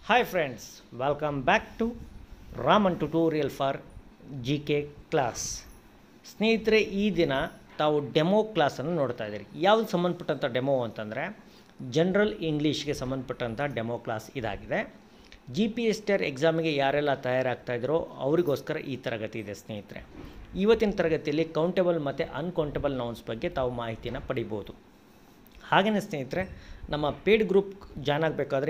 Hi friends, welcome back to Raman tutorial for GK class. ಸ್ನೇಹಿತರೆ ಈ ದಿನ ತಾವು ಡೆಮೋ ಕ್ಲಾಸನ್ನು ನೋಡ್ತಾ ಇದ್ದೀರಿ. ಯಾವುದು ಸಂಬಂಧಪಟ್ಟಂಥ ಡೆಮೋ ಅಂತಂದರೆ ಜನರಲ್ ಇಂಗ್ಲೀಷ್ಗೆ ಸಂಬಂಧಪಟ್ಟಂಥ ಡೆಮೋ ಕ್ಲಾಸ್ ಇದಾಗಿದೆ. GPSTR ಎಕ್ಸಾಮಿಗೆ ಯಾರೆಲ್ಲ ತಯಾರಾಗ್ತಾಯಿದ್ರೋ ಅವರಿಗೋಸ್ಕರ ಈ ತರಗತಿ ಇದೆ ಸ್ನೇಹಿತರೆ. ಇವತ್ತಿನ ತರಗತಿಯಲ್ಲಿ ಕೌಂಟೇಬಲ್ ಮತ್ತು ಅನ್ಕೌಂಟೇಬಲ್ ನೌನ್ಸ್ ಬಗ್ಗೆ ತಾವು ಮಾಹಿತಿಯನ್ನು ಪಡಿಬೋದು. ಹಾಗೆಯೇ ಸ್ನೇಹಿತರೆ ನಮ್ಮ ಪೇಡ್ ಗ್ರೂಪ್ ಜಾಯ್ನ್ ಆಗಬೇಕಾದ್ರೆ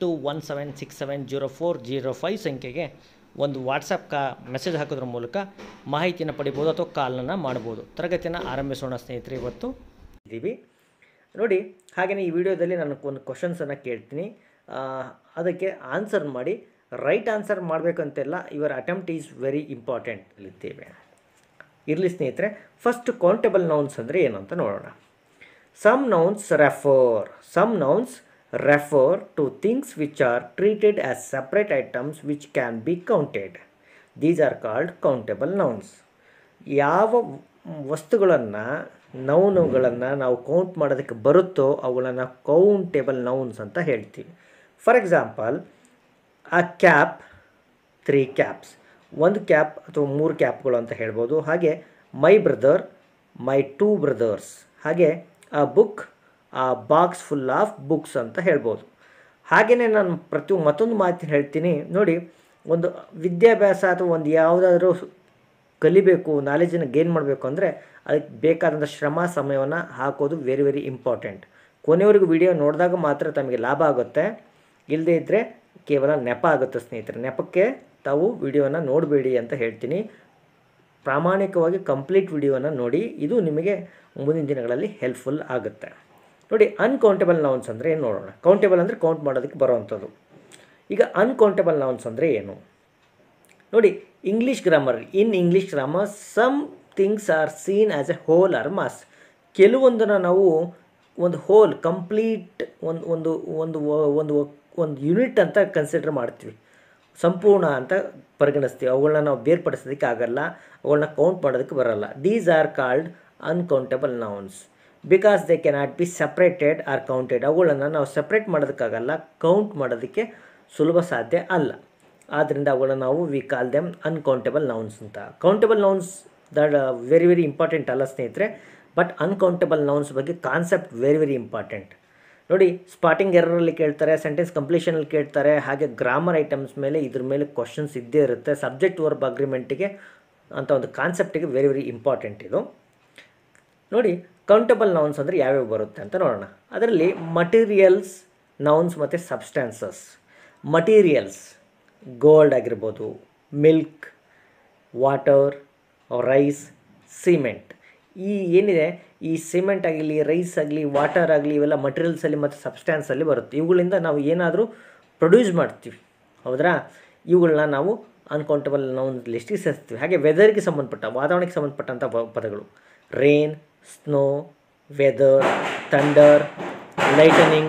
8217670405 ಸಂಖ್ಯೆಗೆ ಒಂದು ವಾಟ್ಸಪ್ ಮೆಸೇಜ್ ಹಾಕೋದ್ರ ಮೂಲಕ ಮಾಹಿತಿಯನ್ನು ಪಡಿಬೋದು ಅಥವಾ ಕಾಲನ್ನು ಮಾಡ್ಬೋದು. ತರಗತಿಯನ್ನು ಆರಂಭಿಸೋಣ ಸ್ನೇಹಿತರೆ. ಇವತ್ತು ಇದ್ದೀವಿ ನೋಡಿ. ಹಾಗೆಯೇ ಈ ವಿಡಿಯೋದಲ್ಲಿ ನಾನು ಒಂದು ಕ್ವಶನ್ಸನ್ನು ಕೇಳ್ತೀನಿ, ಅದಕ್ಕೆ ಆನ್ಸರ್ ಮಾಡಿ. ರೈಟ್ ಆನ್ಸರ್ ಮಾಡಬೇಕಂತೆಲ್ಲ, your attempt is very important ಇಲ್ಲಿದ್ದೇವೆ. ಇರಲಿ ಸ್ನೇಹಿತರೆ, ಫಸ್ಟ್ ಕೌಂಟೇಬಲ್ ನೌನ್ಸ್ ಅಂದರೆ ಏನು ಅಂತ ನೋಡೋಣ. Some nouns refer to things which are treated as separate items which can be counted. These are called countable nouns. ಯಾವ ವಸ್ತುಗಳನ್ನು ನೌನುಗಳನ್ನು ನಾವು ಕೌಂಟ್ ಮಾಡೋದಕ್ಕೆ ಬರುತ್ತೋ ಅವುಗಳನ್ನು ಕೌಂಟೇಬಲ್ ನೌನ್ಸ್ ಅಂತ ಹೇಳ್ತೀವಿ. ಫಾರ್ ಎಕ್ಸಾಂಪಲ್, ಆ ಕ್ಯಾಪ್ 3 ಕ್ಯಾಪ್ಸ್, ಒಂದು ಕ್ಯಾಪ್ ಅಥವಾ 3 ಕ್ಯಾಪ್ಗಳು ಅಂತ ಹೇಳ್ಬೋದು. ಹಾಗೆ ಮೈ ಬ್ರದರ್, ಮೈ 2 ಬ್ರದರ್ಸ್. ಹಾಗೆ ಆ ಬುಕ್, ಆ ಬಾಕ್ಸ್ ಫುಲ್ ಆಫ್ ಬುಕ್ಸ್ ಅಂತ ಹೇಳ್ಬೋದು. ಹಾಗೆಯೇ ನಾನು ಮತ್ತೊಂದು ಮಾತು ಹೇಳ್ತೀನಿ ನೋಡಿ. ಒಂದು ವಿದ್ಯಾಭ್ಯಾಸ ಅಥವಾ ಒಂದು ಯಾವುದಾದ್ರೂ ಕಲಿಬೇಕು, ನಾಲೆಜನ್ನು ಗೇನ್ ಮಾಡಬೇಕು ಅಂದರೆ ಅದಕ್ಕೆ ಬೇಕಾದಂಥ ಶ್ರಮ ಸಮಯವನ್ನು ಹಾಕೋದು ವೆರಿ ವೆರಿ ಇಂಪಾರ್ಟೆಂಟ್. ಕೊನೆಯವರೆಗೂ ವಿಡಿಯೋ ನೋಡಿದಾಗ ಮಾತ್ರ ತಮಗೆ ಲಾಭ ಆಗುತ್ತೆ, ಇಲ್ಲದೇ ಇದ್ದರೆ ಕೇವಲ ನೆಪ ಆಗುತ್ತೆ ಸ್ನೇಹಿತರೆ. ನೆಪಕ್ಕೆ ತಾವು ವಿಡಿಯೋನ ನೋಡಬೇಡಿ ಅಂತ ಹೇಳ್ತೀನಿ. ಪ್ರಾಮಾಣಿಕವಾಗಿ ಕಂಪ್ಲೀಟ್ ವಿಡಿಯೋನ ನೋಡಿ, ಇದು ನಿಮಗೆ ಮುಂದಿನ ದಿನಗಳಲ್ಲಿ ಹೆಲ್ಪ್ಫುಲ್ ಆಗುತ್ತೆ. ನೋಡಿ, ಅನ್ಕೌಂಟೇಬಲ್ ನೌನ್ಸ್ ಅಂದರೆ ಏನು ನೋಡೋಣ. ಕೌಂಟೇಬಲ್ ಅಂದರೆ ಕೌಂಟ್ ಮಾಡೋದಕ್ಕೆ ಬರೋವಂಥದ್ದು. ಈಗ ಅನ್ಕೌಂಟೇಬಲ್ ನೌನ್ಸ್ ಅಂದರೆ ಏನು ನೋಡಿ. In English grammar some things are seen as a whole or mass. ಕೆಲವೊಂದನ್ನು ನಾವು ಒಂದು ಹೋಲ್, ಕಂಪ್ಲೀಟ್ ಒಂದು ಒಂದು ಒಂದು ಒಂದು ಯೂನಿಟ್ ಅಂತ ಕನ್ಸಿಡರ್ ಮಾಡ್ತೀವಿ, ಸಂಪೂರ್ಣ ಅಂತ ಪರಿಗಣಿಸ್ತೀವಿ. ಅವುಗಳನ್ನ ನಾವು ಬೇರ್ಪಡಿಸೋದಕ್ಕೆ ಆಗಲ್ಲ, ಅವುಗಳನ್ನ ಕೌಂಟ್ ಮಾಡೋದಕ್ಕೆ ಬರಲ್ಲ. These are called uncountable nouns because they cannot be separated or counted. ಅವುಗಳನ್ನು ನಾವು ಸಪ್ರೇಟ್ ಮಾಡೋದಕ್ಕಾಗಲ್ಲ, ಕೌಂಟ್ ಮಾಡೋದಕ್ಕೆ ಸುಲಭ ಸಾಧ್ಯ ಅಲ್ಲ. ಆದ್ದರಿಂದ ಅವುಗಳನ್ನು ನಾವು we call them uncountable nouns ಅಂತ. Countable nouns that very very important ಅಲ್ಲ ಸ್ನೇಹಿತರೆ, ಬಟ್ ಅನ್ಕೌಂಟೇಬಲ್ ನೌನ್ಸ್ ಬಗ್ಗೆ ಕಾನ್ಸೆಪ್ಟ್ ವೆರಿ ವೆರಿ ಇಂಪಾರ್ಟೆಂಟ್. ನೋಡಿ, ಸ್ಪಾಟಿಂಗ್ ಎರರಲ್ಲಿ ಕೇಳ್ತಾರೆ, ಸೆಂಟೆನ್ಸ್ ಕಂಪ್ಲೀಷನಲ್ಲಿ ಕೇಳ್ತಾರೆ, ಹಾಗೆ ಗ್ರಾಮರ್ ಐಟಮ್ಸ್ ಮೇಲೆ ಇದ್ರ ಮೇಲೆ ಕ್ವಶನ್ಸ್ ಇದ್ದೇ ಇರುತ್ತೆ. ಸಬ್ಜೆಕ್ಟ್ ವರ್ಬ್ ಅಗ್ರಿಮೆಂಟಿಗೆ ಅಂತ ಒಂದು ಕಾನ್ಸೆಪ್ಟಿಗೆ ವೆರಿ ವೆರಿ ಇಂಪಾರ್ಟೆಂಟ್ ಇದು. ನೋಡಿ, ಕೌಂಟೇಬಲ್ ನೌನ್ಸ್ ಅಂದರೆ ಯಾವ್ಯಾವ ಬರುತ್ತೆ ಅಂತ ನೋಡೋಣ. ಅದರಲ್ಲಿ ಮಟೀರಿಯಲ್ಸ್ ನೌನ್ಸ್ ಮತ್ತು ಸಬ್ಸ್ಟ್ಯಾನ್ಸಸ್. ಮಟೀರಿಯಲ್ಸ್ ಗೋಲ್ಡ್ ಆಗಿರ್ಬೋದು, ಮಿಲ್ಕ್, ವಾಟರ್, ರೈಸ್, ಸಿಮೆಂಟ್. ಈ ಏನಿದೆ, ಈ ಸಿಮೆಂಟ್ ಆಗಲಿ, ರೈಸ್ ಆಗಲಿ, ವಾಟರ್ ಆಗಲಿ, ಇವೆಲ್ಲ ಮಟೀರಿಯಲ್ಸಲ್ಲಿ ಮತ್ತು ಸಬ್ಸ್ಟ್ಯಾನ್ಸಲ್ಲಿ ಬರುತ್ತೆ. ಇವುಗಳಿಂದ ನಾವು ಏನಾದರೂ ಪ್ರೊಡ್ಯೂಸ್ ಮಾಡ್ತೀವಿ, ಹೌದ್ರಾ? ಇವುಗಳನ್ನ ನಾವು ಅನ್ಕೌಂಟೇಬಲ್ ನೌನ್ ಲಿಸ್ಟಿಗೆ ಸೇರಿಸ್ತೀವಿ. ಹಾಗೆ ವೆದರ್ಗೆ ಸಂಬಂಧಪಟ್ಟ, ವಾತಾವರಣಕ್ಕೆ ಸಂಬಂಧಪಟ್ಟಂಥ ಪದಗಳು rain, snow, weather, thunder, lightning.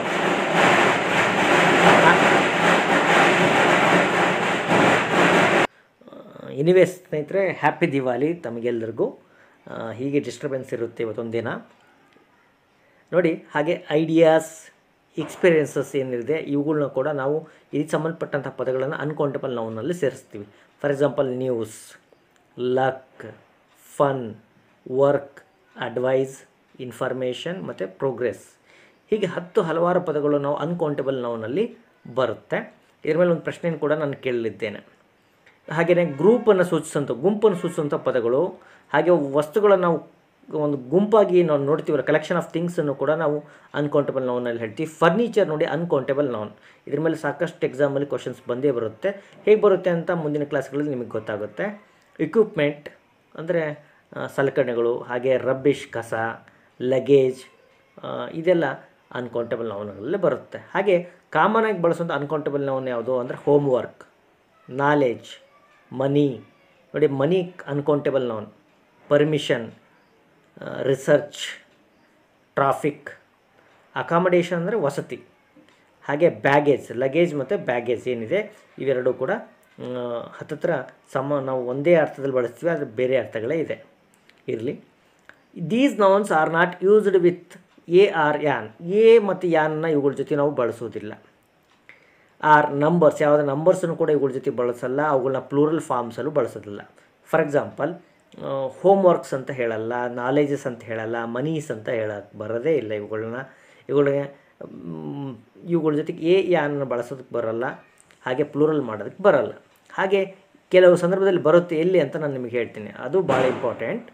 Anyway ಸ್ನೇಹಿತರೆ, ಹ್ಯಾಪಿ ದಿವಾಲಿ ತಮಗೆಲ್ಲರಿಗೂ. ಹೀಗೆ ಡಿಸ್ಟರ್ಬೆನ್ಸ್ ಇರುತ್ತೆ ಇವತ್ತೊಂದು ದಿನ ನೋಡಿ. ಹಾಗೆ ಐಡಿಯಾಸ್, ಎಕ್ಸ್ಪೀರಿಯನ್ಸಸ್ ಏನಿದೆ ಇವುಗಳನ್ನ ಕೂಡ ನಾವು ಇದಕ್ಕೆ ಸಂಬಂಧಪಟ್ಟಂಥ ಪದಗಳನ್ನು ಅನ್ಕೌಂಟೇಬಲ್ ನೌನಲ್ಲಿ ಸೇರಿಸ್ತೀವಿ. For example, news, luck, fun, work, advice, information ಮತ್ತು ಪ್ರೋಗ್ರೆಸ್. ಹೀಗೆ ಹಲವಾರು ಪದಗಳು ನಾವು ಅನ್ಕೌಂಟೇಬಲ್ ನೌನಲ್ಲಿ ಬರುತ್ತೆ. ಇದ್ರ ಮೇಲೆ ಒಂದು ಪ್ರಶ್ನೆಯನ್ನು ಕೂಡ ನಾನು ಕೇಳಲಿದ್ದೇನೆ. ಹಾಗೆಯೇ ಗುಂಪನ್ನು ಸೂಚಿಸುವಂಥ ಪದಗಳು, ಹಾಗೆ ವಸ್ತುಗಳನ್ನು ನಾವು ಒಂದು ಗುಂಪಾಗಿ ನಾವು ನೋಡ್ತೀವಲ್ಲ, ಕಲೆಕ್ಷನ್ ಆಫ್ ಥಿಂಗ್ಸನ್ನು ಕೂಡ ನಾವು ಅನ್ಕೌಂಟೇಬಲ್ ನೌನಲ್ಲಿ ಹೇಳ್ತೀವಿ. ಫರ್ನಿಚರ್ ನೋಡಿ, ಅನ್ಕೌಂಟೇಬಲ್ ನೌನ್. ಇದ್ರ ಮೇಲೆ ಸಾಕಷ್ಟು ಎಕ್ಸಾಮಲ್ಲಿ ಕ್ವಶನ್ಸ್ ಬಂದೇ ಬರುತ್ತೆ. ಹೇಗೆ ಬರುತ್ತೆ ಅಂತ ಮುಂದಿನ ಕ್ಲಾಸ್ಗಳಲ್ಲಿ ನಿಮಗೆ ಗೊತ್ತಾಗುತ್ತೆ. ಇಕ್ವಿಪ್ಮೆಂಟ್ ಅಂದರೆ ಸಲಕರಣೆಗಳು, ಹಾಗೆ ರಬ್ಬಿಷ್ ಕಸ, ಲಗೇಜ್, ಇದೆಲ್ಲ ಅನ್ಕೌಂಟೇಬಲ್ ನೌನ್ಗಳಲ್ಲೇ ಬರುತ್ತೆ. ಹಾಗೆ ಕಾಮನ್ ಆಗಿ ಬಳಸುವಂಥ ಅನ್ಕೌಂಟೇಬಲ್ ನೌನ್ ಯಾವುದು ಅಂದರೆ ಹೋಮ್ವರ್ಕ್, ನಾಲೆಜ್, ಮನಿ. ನೋಡಿ, money uncountable noun. Permission, research, traffic. Accommodation ಅಂದರೆ ವಸತಿ. ಹಾಗೆ ಬ್ಯಾಗೇಜ್, ಲಗೇಜ್ ಮತ್ತು ಬ್ಯಾಗೇಜ್ ಏನಿದೆ ಇವೆರಡೂ ಕೂಡ ಹತ್ತತ್ರ ನಾವು ಒಂದೇ ಅರ್ಥದಲ್ಲಿ ಬಳಸ್ತೀವಿ, ಆದರೆ ಬೇರೆ ಅರ್ಥಗಳೇ ಇದೆ. ಇರಲಿ. These nouns are not used with a or an. A ಮತ್ತು ಯಾನ್ನ ಇವುಗಳ ಜೊತೆ ನಾವು ಬಳಸೋದಿಲ್ಲ. ಆರ್ ನಂಬರ್ಸ್, ಯಾವುದೇ ನಂಬರ್ಸನ್ನು ಕೂಡ ಇವುಗಳ ಜೊತೆ ಬಳಸಲ್ಲ, ಅವುಗಳನ್ನ ಪ್ಲೂರಲ್ ಫಾರ್ಮ್ಸಲ್ಲೂ ಬಳಸೋದಿಲ್ಲ. ಫಾರ್ ಎಕ್ಸಾಂಪಲ್ ಹೋಮ್ ವರ್ಕ್ಸ್ ಅಂತ ಹೇಳಲ್ಲ, ನಾಲೆಜಸ್ ಅಂತ ಹೇಳಲ್ಲ, ಮನೀಸ್ ಅಂತ ಹೇಳಕ್ಕೆ ಬರೋದೇ ಇಲ್ಲ. ಇವುಗಳಿಗೆ ಇವುಗಳ ಜೊತೆಗೆ ಯಾನನ್ನು ಬಳಸೋದಕ್ಕೆ ಬರಲ್ಲ, ಹಾಗೆ ಪ್ಲೂರಲ್ ಮಾಡೋದಕ್ಕೆ ಬರಲ್ಲ. ಹಾಗೆ ಕೆಲವು ಸಂದರ್ಭದಲ್ಲಿ ಬರುತ್ತೆ, ಎಲ್ಲಿ ಅಂತ ನಾನು ನಿಮಗೆ ಹೇಳ್ತೀನಿ, ಅದು ಭಾಳ important.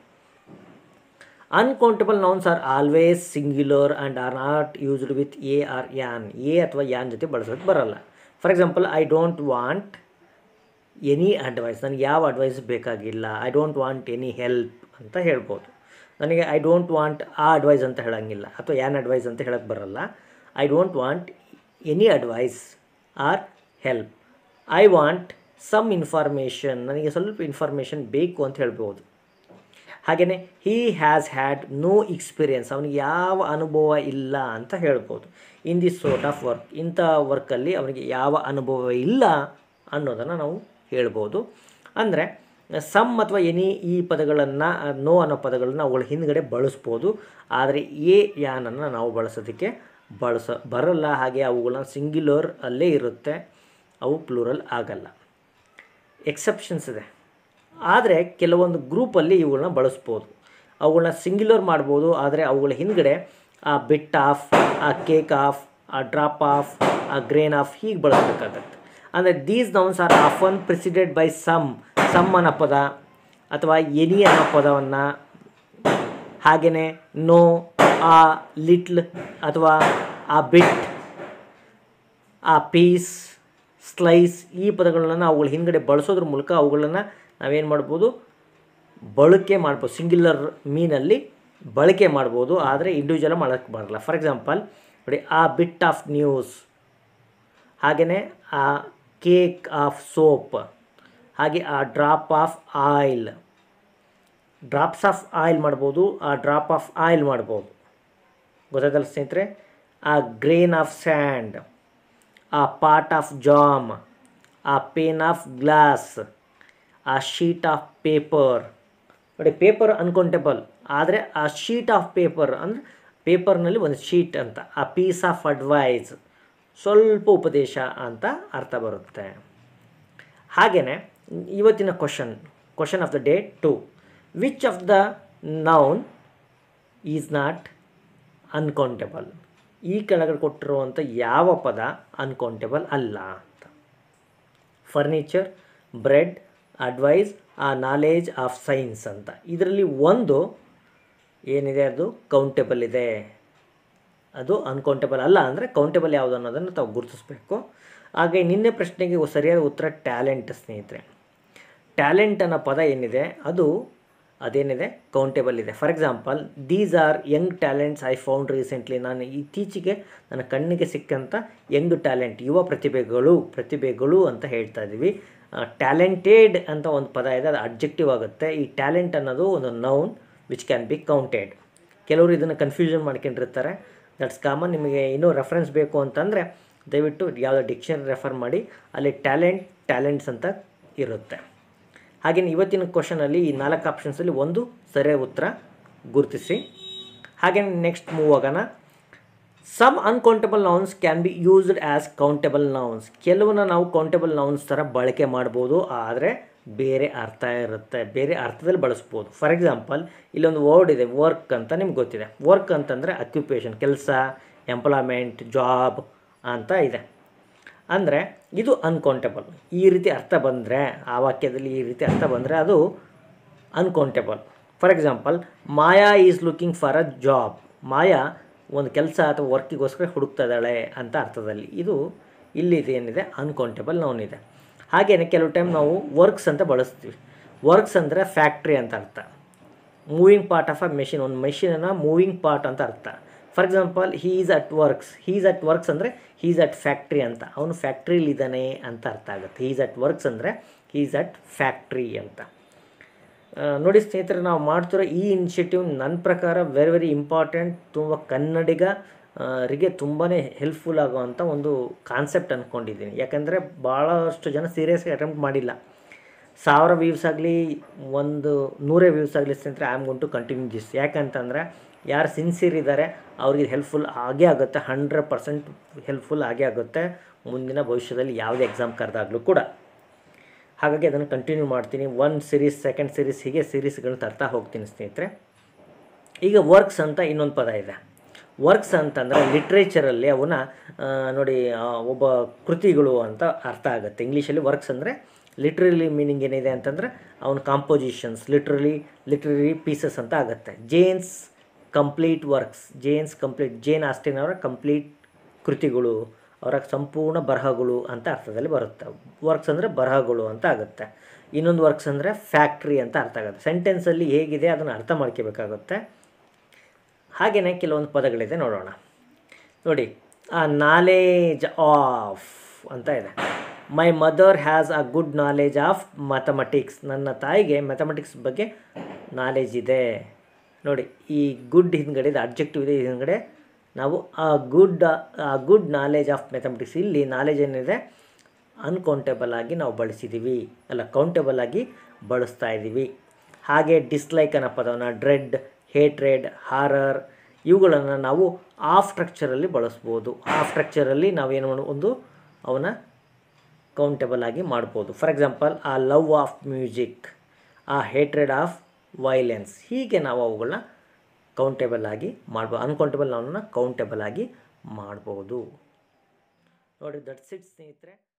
Uncountable nouns are always singular and are not used with a or an. A ಅಥವಾ ಯಾನ್ ಜೊತೆ ಬಳಸೋದಕ್ಕೆ ಬರಲ್ಲ. For example, I don't want any advice, ನನಗೆ ಯಾವ ಅಡ್ವೈಸ್ ಬೇಕಾಗಿಲ್ಲ. I don't want any help ಅಂತ ಹೇಳ್ಬೋದು. ನನಗೆ I don't want a advice ಅಂತ ಹೇಳೋಂಗಿಲ್ಲ, ಅಥವಾ ಯಾನ್ ಅಡ್ವೈಸ್ ಅಂತ ಹೇಳೋಕ್ಕೆ ಬರಲ್ಲ. I don't want any advice or help. I want some information, ನನಗೆ ಸ್ವಲ್ಪ ಇನ್ಫಾರ್ಮೇಷನ್ ಬೇಕು ಅಂತ ಹೇಳ್ಬೋದು. ಹಾಗೆಯೇ he has had no experience, ಅವನಿಗೆ ಯಾವ ಅನುಭವ ಇಲ್ಲ ಅಂತ ಹೇಳ್ಬೋದು. In this sort of work, ಇಂಥ ವರ್ಕಲ್ಲಿ ಅವನಿಗೆ ಯಾವ ಅನುಭವ ಇಲ್ಲ ಅನ್ನೋದನ್ನು ನಾವು ಹೇಳ್ಬೋದು. ಅಂದರೆ ಸಮ್ ಅಥವಾ ಎನಿ ಈ ಪದಗಳನ್ನು, ನೋ ಅನ್ನೋ ಪದಗಳನ್ನು ಅವುಗಳ ಹಿಂದ್ಗಡೆ ಬಳಸ್ಬೋದು. ಆದರೆ ಯಾನನ್ನು ನಾವು ಬಳಸೋದಕ್ಕೆ ಬರಲ್ಲ. ಹಾಗೆ ಅವುಗಳನ್ನ ಸಿಂಗ್ಯುಲರ್ ಅಲ್ಲೇ ಇರುತ್ತೆ, ಅವು ಪ್ಲೂರಲ್ ಆಗಲ್ಲ. ಎಕ್ಸೆಪ್ಷನ್ಸ್ ಇದೆ, ಆದರೆ ಕೆಲವೊಂದು ಗ್ರೂಪಲ್ಲಿ ಇವುಗಳನ್ನ ಬಳಸ್ಬೋದು. ಅವುಗಳನ್ನ ಸಿಂಗ್ಯುಲರ್ ಮಾಡ್ಬೋದು, ಆದರೆ ಅವುಗಳ ಹಿಂದ್ಗಡೆ a bit of, a cake of, a drop of, a grain of ಹೀಗೆ ಬಳಸಬೇಕಾಗತ್ತೆ. ಅಂದರೆ these nouns are often preceded by some ಅನ್ನೋ ಪದ ಅಥವಾ ಎನಿ ಅನ್ನೋ ಪದವನ್ನು, ಹಾಗೆಯೇ ನೋ, ಆ, ಲಿಟ್ಲ್ ಅಥವಾ ಆ ಬಿಟ್, ಆ ಪೀಸ್, ಸ್ಲೈಸ್ ಈ ಪದಗಳನ್ನು ಅವುಗಳ ಹಿಂದ್ಗಡೆ ಬಳಸೋದ್ರ ಮೂಲಕ ಅವುಗಳನ್ನು ನಾವೇನು ಮಾಡ್ಬೋದು, ಬಳಕೆ ಮಾಡ್ಬೋದು. ಸಿಂಗ್ಯುಲರ್ ಮೀನಲ್ಲಿ ಬಳಕೆ ಮಾಡ್ಬೋದು, ಆದರೆ ಇಂಡಿವಿಜುವಲ್ ಮಾಡೋಕ್ಕೆ ಬರಲ್ಲ. ಫಾರ್ ಎಕ್ಸಾಂಪಲ್ ನೋಡಿ, ಆ ಬಿಟ್ ಆಫ್ ನ್ಯೂಸ್, ಹಾಗೆಯೇ ಆ ಕೇಕ್ ಆಫ್ ಸೋಪ್, ಹಾಗೆ a drop of oil, drops of oil ಮಾಡ್ಬೋದು, ಆ ಡ್ರಾಪ್ ಆಫ್ ಆಯಿಲ್ ಮಾಡ್ಬೋದು. ಗೊತ್ತಾಗಲ್ಲ ಸ್ನೇಹಿತರೆ? A grain of sand, a part of jam, a pane of glass, a sheet of paper. ನೋಡಿ, paper uncountable, ಆದರೆ a sheet of paper ಅಂದರೆ ಪೇಪರ್ನಲ್ಲಿ ಒಂದು sheet ಅಂತ. ಆ ಪೀಸ್ ಆಫ್ ಅಡ್ವೈಸ್, ಸ್ವಲ್ಪ ಉಪದೇಶ ಅಂತ ಅರ್ಥ ಬರುತ್ತೆ. ಹಾಗೆಯೇ ಇವತ್ತಿನ question of the day 2, which of the noun is not uncountable? ಈ ಕೆಳಗಡೆ ಕೊಟ್ಟಿರುವಂಥ ಯಾವ ಪದ ಅನ್ಕೌಂಟೇಬಲ್ ಅಲ್ಲ ಅಂತ. Furniture, bread, advice, a knowledge of science ಅಂತ. ಇದರಲ್ಲಿ ಒಂದು ಏನಿದೆ ಅದು ಕೌಂಟೇಬಲ್ ಇದೆ, ಅದು ಅನ್ಕೌಂಟೇಬಲ್ ಅಲ್ಲ. ಅಂದರೆ ಕೌಂಟೇಬಲ್ ಯಾವುದು ಅನ್ನೋದನ್ನು ತಾವು ಗುರುತಿಸಬೇಕು. ಹಾಗೆ ನಿನ್ನೆ ಪ್ರಶ್ನೆಗೆ ಸರಿಯಾದ ಉತ್ತರ ಟ್ಯಾಲೆಂಟ್ ಸ್ನೇಹಿತರೆ. ಟ್ಯಾಲೆಂಟ್ ಅನ್ನೋ ಪದ ಏನಿದೆ ಅದೇನಿದೆ ಕೌಂಟೇಬಲ್ ಇದೆ. For example, these are young talents I found recently. ನಾನು ಇತ್ತೀಚೆಗೆ ನನ್ನ ಕಣ್ಣಿಗೆ ಸಿಕ್ಕಂಥ ಯಂಗ್ ಟ್ಯಾಲೆಂಟ್, ಯುವ ಪ್ರತಿಭೆಗಳು ಅಂತ ಹೇಳ್ತಾ ಇದ್ದೀವಿ. ಟ್ಯಾಲೆಂಟೆಡ್ ಅಂತ ಒಂದು ಪದ ಇದೆ, ಅದು ಅಡ್ಜೆಕ್ಟಿವ್ ಆಗುತ್ತೆ. ಈ ಟ್ಯಾಲೆಂಟ್ ಅನ್ನೋದು ಒಂದು noun which can be counted. ಕೆಲವರು ಇದನ್ನು ಕನ್ಫ್ಯೂಷನ್ ಮಾಡ್ಕೊಂಡಿರ್ತಾರೆ, ದಟ್ಸ್ ಕಾಮನ್. ನಿಮಗೆ ಇನ್ನೂ ರೆಫರೆನ್ಸ್ ಬೇಕು ಅಂತಂದರೆ ದಯವಿಟ್ಟು ಯಾವುದೋ ಡಿಕ್ಷನರಿ ರೆಫರ್ ಮಾಡಿ, ಅಲ್ಲಿ ಟ್ಯಾಲೆಂಟ್ಸ್ ಅಂತ ಇರುತ್ತೆ. ಹಾಗೆಯೇ ಇವತ್ತಿನ ಕ್ವಶನಲ್ಲಿ ಈ 4 ಆಪ್ಷನ್ಸಲ್ಲಿ ಒಂದು ಸರಿಯಾದ ಉತ್ತರ ಗುರುತಿಸಿ. ಹಾಗೆಯೇ ನೆಕ್ಸ್ಟ್ ಮೂವ್ ಆಗೋಣ. Some uncountable nouns can be used as countable nouns. ಕೆಲವನ್ನ ನಾವು ಕೌಂಟೇಬಲ್ ನೌನ್ಸ್ ಥರ ಬಳಕೆ ಮಾಡ್ಬೋದು, ಆದರೆ ಬೇರೆ ಅರ್ಥ ಇರುತ್ತೆ, ಬೇರೆ ಅರ್ಥದಲ್ಲಿ ಬಳಸ್ಬೋದು. ಫಾರ್ ಎಕ್ಸಾಂಪಲ್, ಇಲ್ಲೊಂದು ವರ್ಡ್ ಇದೆ ವರ್ಕ್ ಅಂತ, ನಿಮ್ಗೆ ಗೊತ್ತಿದೆ. ವರ್ಕ್ ಅಂತಂದರೆ ಅಕ್ಯುಪೇಷನ್, ಕೆಲಸ, ಎಂಪ್ಲಾಯ್ಮೆಂಟ್, ಜಾಬ್ ಅಂತ ಇದೆ. ಅಂದರೆ ಇದು ಅನ್ಕೌಂಟೇಬಲ್. ಈ ರೀತಿ ಅರ್ಥ ಬಂದರೆ, ಆ ವಾಕ್ಯದಲ್ಲಿ ಈ ರೀತಿ ಅರ್ಥ ಬಂದರೆ ಅದು uncountable. For example, Maya is looking for a job. Maya ಒಂದು ಕೆಲಸ ಅಥವಾ ವರ್ಕಿಗೋಸ್ಕರ ಹುಡುಕ್ತಾ ಇದ್ದಾಳೆ ಅಂತ ಅರ್ಥದಲ್ಲಿ. ಇಲ್ಲಿ ಏನಿದೆ ಅನ್ಕೌಂಟೇಬಲ್ ನೌನ್ ಇದೆ. ಹಾಗೆಯೇ ಕೆಲವು ಟೈಮ್ ನಾವು ವರ್ಕ್ಸ್ ಅಂತ ಬಳಸ್ತೀವಿ. ವರ್ಕ್ಸ್ ಅಂದರೆ ಫ್ಯಾಕ್ಟ್ರಿ ಅಂತ ಅರ್ಥ. Moving part of a machine, ಒಂದು ಮೆಷಿನನ್ನು ಮೂವಿಂಗ್ ಪಾರ್ಟ್ ಅಂತ ಅರ್ಥ. For example, he is at works ಅಂದರೆ ಹೀ ಈಸ್ ಅಟ್ ಫ್ಯಾಕ್ಟ್ರಿ ಅಂತ, ಅವನು ಫ್ಯಾಕ್ಟ್ರಿಲಿದ್ದಾನೆ ಅಂತ ಅರ್ಥ ಆಗುತ್ತೆ. ಹೀ ಈಸ್ ಅಟ್ ವರ್ಕ್ಸ್ ಅಂದರೆ ಹೀ ಈಸ್ ಅಟ್ ಫ್ಯಾಕ್ಟ್ರಿ ಅಂತ. ನೋಡಿ ಸ್ನೇಹಿತರೆ, ನಾವು ಮಾಡ್ತಿರೋ ಈ ಇನಿಷಿಯೇಟಿವ್ ನನ್ನ ಪ್ರಕಾರ ವೆರಿ ಇಂಪಾರ್ಟೆಂಟ್. ತುಂಬ ಕನ್ನಡಿಗರಿಗೆ ತುಂಬಾ ಹೆಲ್ಪ್ಫುಲ್ ಆಗುವಂಥ ಒಂದು ಕಾನ್ಸೆಪ್ಟ್ ಅಂದ್ಕೊಂಡಿದ್ದೀನಿ. ಯಾಕಂದರೆ ಭಾಳಷ್ಟು ಜನ ಸೀರಿಯಸ್ಗೆ ಅಟೆಂಪ್ಟ್ ಮಾಡಿಲ್ಲ. 1000 ವ್ಯೂಸ್ ಆಗಲಿ, 100 ವ್ಯೂಸ್ ಆಗಲಿ ಸ್ನೇಹಿತರೆ, I am going to continue this. ಯಾಕಂತಂದರೆ ಯಾರು ಸಿನ್ಸಿಯರ್ ಇದ್ದಾರೆ ಅವ್ರಿಗೆ ಹೆಲ್ಪ್ಫುಲ್ ಆಗೇ ಆಗುತ್ತೆ, 100% ಹೆಲ್ಪ್ಫುಲ್ ಆಗೇ ಆಗುತ್ತೆ. ಮುಂದಿನ ಭವಿಷ್ಯದಲ್ಲಿ ಯಾವುದೇ ಎಕ್ಸಾಮ್ ಕರೆದಾಗಲೂ ಕೂಡ. ಹಾಗಾಗಿ ಅದನ್ನು ಕಂಟಿನ್ಯೂ ಮಾಡ್ತೀನಿ. 1 ಸೀರೀಸ್, 2nd ಸೀರೀಸ್, ಹೀಗೆ ಸೀರೀಸ್ಗಳನ್ನ ತರ್ತಾ ಹೋಗ್ತೀನಿ ಸ್ನೇಹಿತರೆ. ಈಗ ವರ್ಕ್ಸ್ ಅಂತ ಇನ್ನೊಂದು ಪದ ಇದೆ. ವರ್ಕ್ಸ್ ಅಂತಂದರೆ ಲಿಟ್ರೇಚರಲ್ಲಿ ಅವನ್ನ ನೋಡಿ ಒಬ್ಬ ಕೃತಿಗಳು ಅಂತ ಅರ್ಥ ಆಗುತ್ತೆ. ಇಂಗ್ಲೀಷಲ್ಲಿ ವರ್ಕ್ಸ್ ಅಂದರೆ ಲಿಟ್ರಲಿ ಮೀನಿಂಗ್ ಏನಿದೆ ಅಂತಂದರೆ ಅವನ ಕಾಂಪೋಸಿಷನ್ಸ್, ಲಿಟ್ರರಿ ಪೀಸಸ್ ಅಂತ ಆಗುತ್ತೆ. Jane's complete works, Jane Austen ಅವರ ಕಂಪ್ಲೀಟ್ ಕೃತಿಗಳು, ಅವರ ಸಂಪೂರ್ಣ ಬರಹಗಳು ಅಂತ ಅರ್ಥದಲ್ಲಿ ಬರುತ್ತೆ. ವರ್ಕ್ಸ್ ಅಂದರೆ ಬರಹಗಳು ಅಂತ ಆಗುತ್ತೆ. ಇನ್ನೊಂದು ವರ್ಕ್ಸ್ ಅಂದರೆ ಫ್ಯಾಕ್ಟ್ರಿ ಅಂತ ಅರ್ಥ ಆಗುತ್ತೆ. ಸೆಂಟೆನ್ಸಲ್ಲಿ ಹೇಗಿದೆ ಅದನ್ನು ಅರ್ಥ ಮಾಡ್ಕೋಬೇಕಾಗುತ್ತೆ. ಹಾಗೆಯೇ ಕೆಲವೊಂದು ಪದಗಳಿದೆ, ನೋಡೋಣ. ನೋಡಿ, ನಾಲೇಜ್ ಆಫ್ ಅಂತ ಇದೆ. My mother has a good knowledge of mathematics. ನನ್ನ ತಾಯಿಗೆ ಮ್ಯಾಥಮೆಟಿಕ್ಸ್ ಬಗ್ಗೆ ನಾಲೇಜ್ ಇದೆ. ನೋಡಿ, ಈ ಗುಡ್ ಹಿಂದ್ಗಡೆ ಇದು ಅಬ್ಜೆಕ್ಟಿವ್ ಇದೆ, ಹಿಂದ್ಗಡೆ ನಾವು ಗುಡ್ ನಾಲೇಜ್ ಆಫ್ ಮ್ಯಾಥಮೆಟಿಕ್ಸ್. ಇಲ್ಲಿ ನಾಲೇಜ್ ಏನಿದೆ ಅನ್ಕೌಂಟೇಬಲ್ ಆಗಿ ನಾವು ಬಳಸಿದ್ದೀವಿ, ಅಲ್ಲ ಕೌಂಟೇಬಲ್ ಆಗಿ ಬಳಸ್ತಾ ಇದ್ದೀವಿ. ಹಾಗೆ ಡಿಸ್ಲೈಕ್ ಅನ್ನೋ ಪದವನ್ನು ಡ್ರೆಡ್, ಹೇಟ್ರೆಡ್, ಹಾರರ್ ಇವುಗಳನ್ನು ನಾವು ಆಫ್ ಸ್ಟ್ರಕ್ಚರಲ್ಲಿ ಬಳಸ್ಬೋದು. ಆಫ್ ಸ್ಟ್ರಕ್ಚರಲ್ಲಿ ನಾವೇನು ಒಂದು ಅವನ್ನ ಕೌಂಟೇಬಲ್ ಆಗಿ ಮಾಡ್ಬೋದು. For example, a love of music, a hatred of violence, ಹೀಗೆ ನಾವು ಅವುಗಳನ್ನ ಕೌಂಟೇಬಲ್ ಆಗಿ ಮಾಡ್ಬೋದು. ಅನ್ಕೌಂಟೇಬಲ್ ನಾವನ್ನ ಕೌಂಟೇಬಲ್ ಆಗಿ ಮಾಡ್ಬೋದು. ನೋಡಿ, ದಟ್ಸ್ ಇಟ್ ಸ್ನೇಹಿತರೆ.